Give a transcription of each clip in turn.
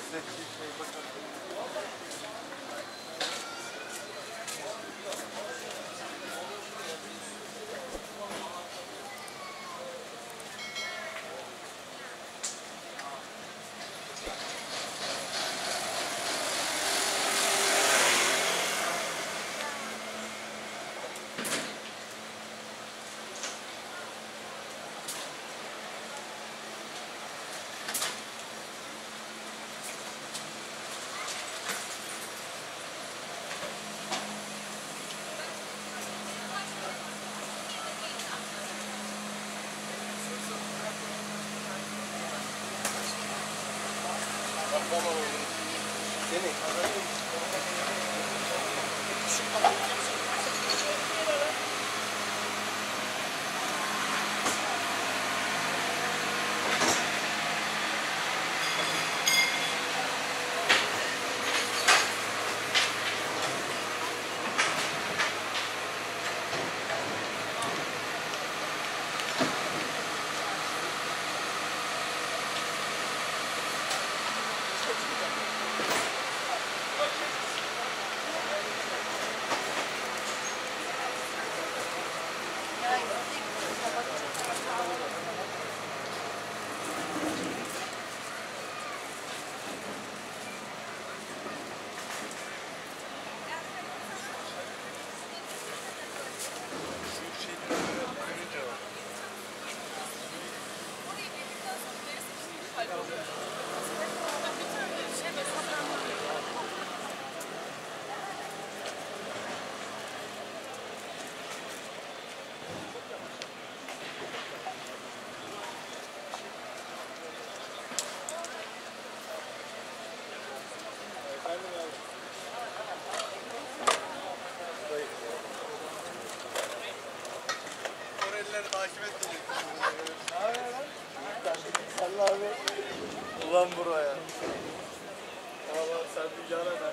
Ulan buraya. Allah sen bir yana ver.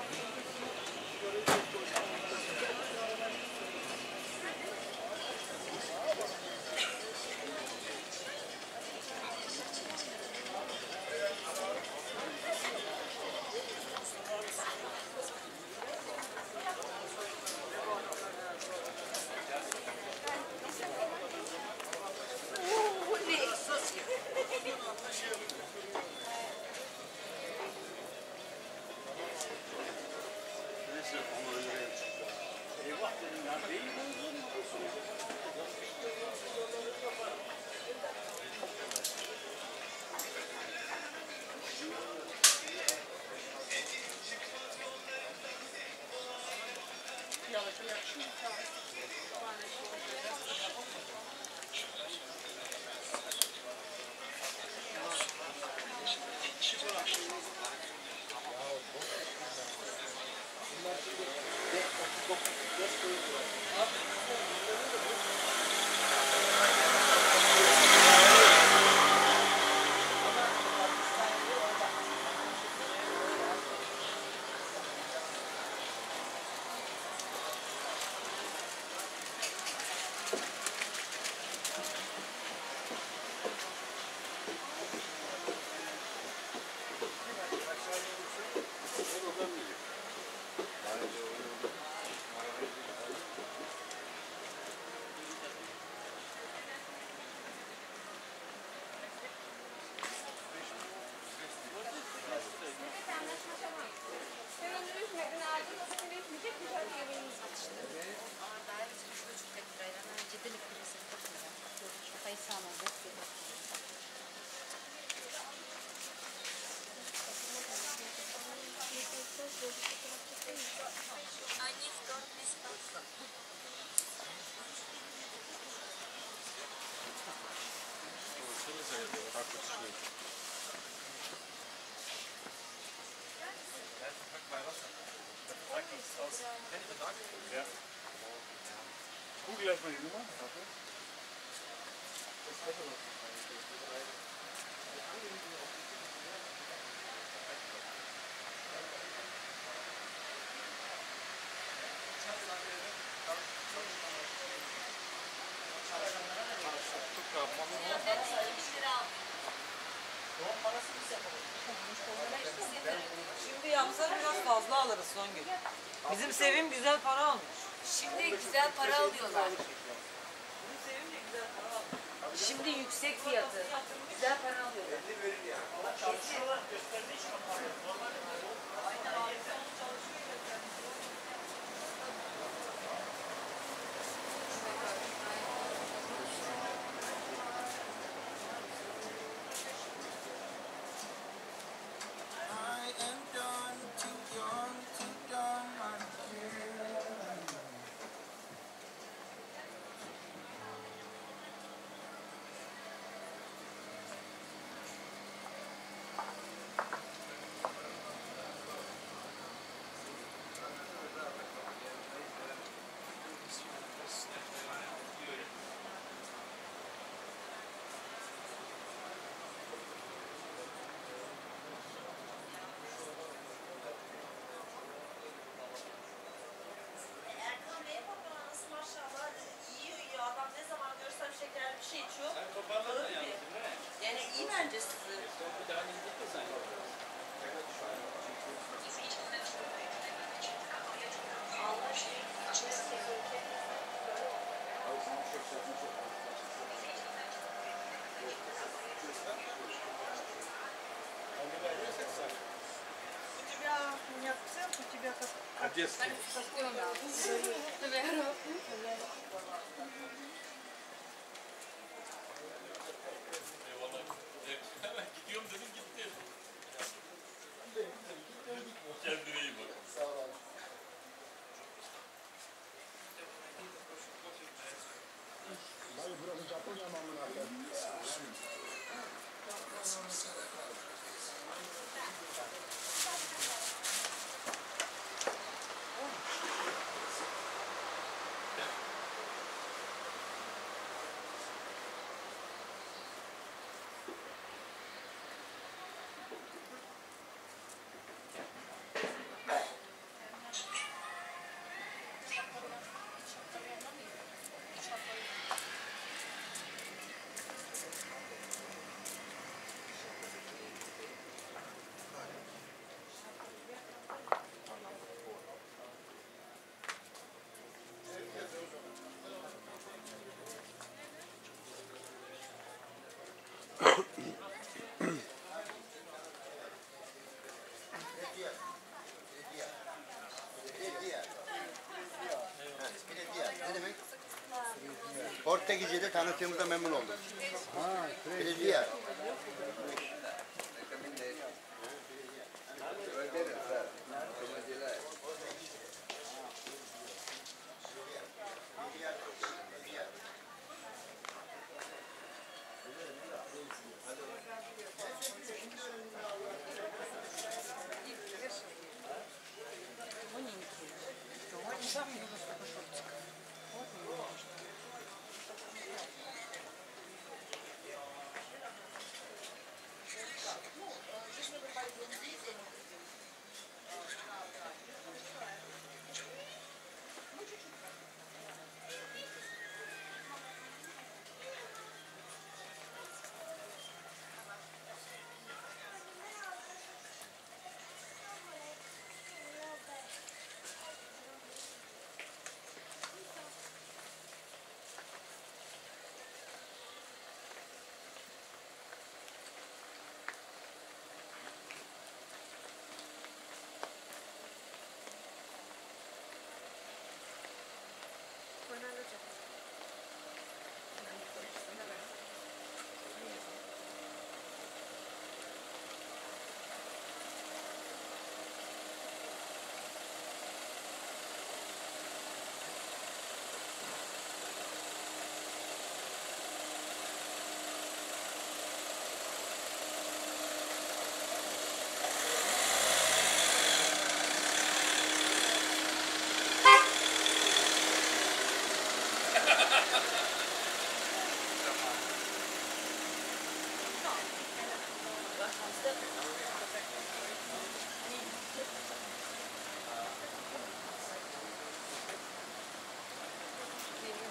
Google erstmal die Nummer. Şimdi yapsan biraz fazla alırız Songül. Bizim Sevim güzel para almış. Şimdi güzel para alıyorlar. Bizim Sevim de güzel para almış. Şimdi yüksek fiyatı. Güzel para alıyorlar. Çalışıyorlar, gösterdiği için para. Aynen abi sen onu çalışıyor ya. I am done, too young, too dumb, I'm here. Erkan Bey'e bakın anası maşallah iyi adam ne zaman görsem şekerli bir şey içiyor. Sen toparladın Böyle yalnız bir- değil mi? Yani iyi bence sizin. Bir daha gidecek mi sen? Allah şey içine kesinlikle. У тебя у меня акцент, у тебя как Одесский. Eyvallah. Hemen gidiyorum dedim gitti. Kendine iyi bak. Sağ ol abi. Dayı burası Japonya mı amına koyayım? Ne demek? Portekizce'de tanıştığımızda memnun oldum. Belediye.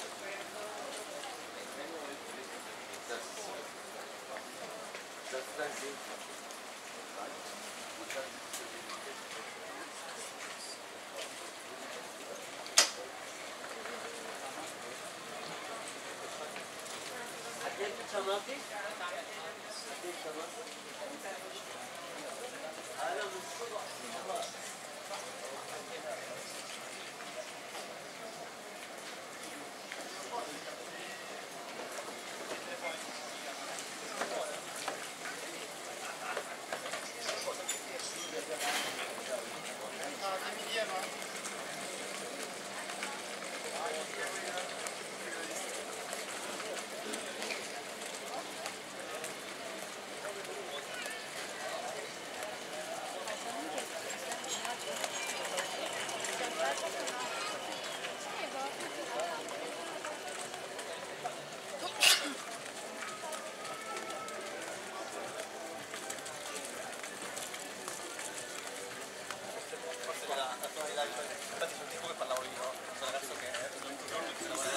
Zaten Infatti sono tipo che parlavo io, questo ragazzo che è un giorno che lavora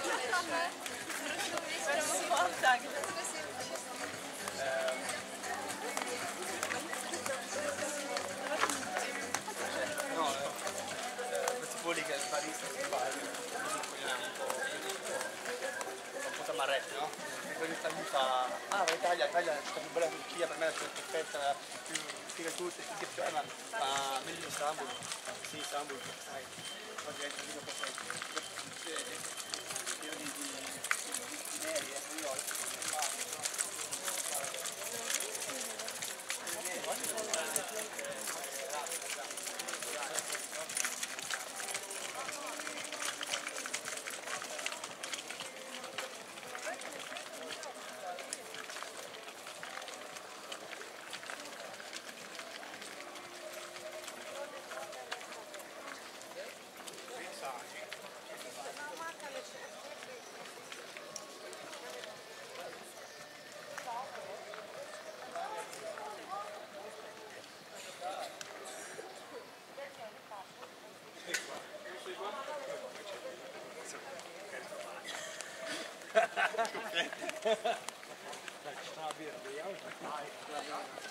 questi voli che il barista si fa, un po' tamarretti, no? E quelli sta mi fa, ah ma l'Italia è la città più bella in Turchia, per me è la città perfetta, più figa di tutte, che più è, ma meglio di Istanbul. Sì, Istanbul, sai, oggi è il video perfetto. Io di neri, Dai, ci sta la birra, vediamo.